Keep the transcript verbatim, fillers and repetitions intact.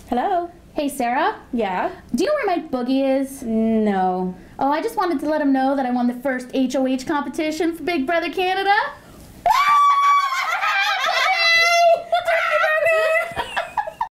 Hello? Hey, Sarah? Yeah? Do you know where Mike Boogie is? No. Oh, I just wanted to let him know that I won the first H O H competition for Big Brother Canada.